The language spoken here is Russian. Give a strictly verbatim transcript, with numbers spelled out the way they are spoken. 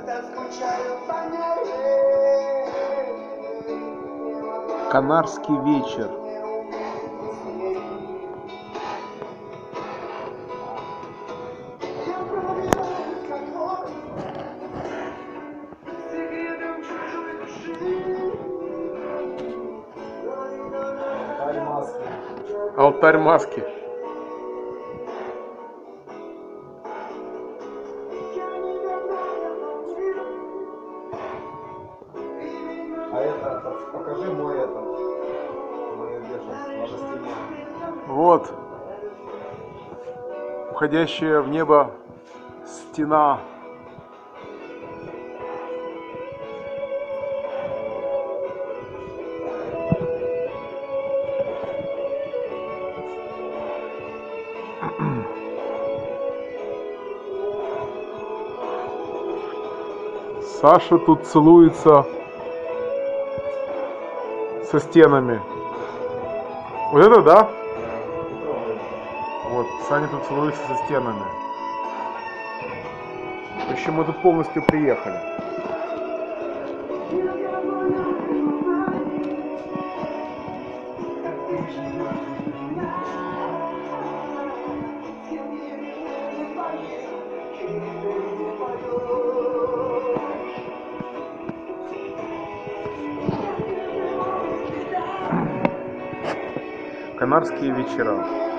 Канарский вечер. Алтарь маски. А это, покажи мой это, мою вешалку на стене. Вот. Уходящая в небо стена. Саша тут целуется со стенами. Вот это да? Вот, Саня тут целуется со стенами. В общем, мы тут полностью приехали. Канарские вечера.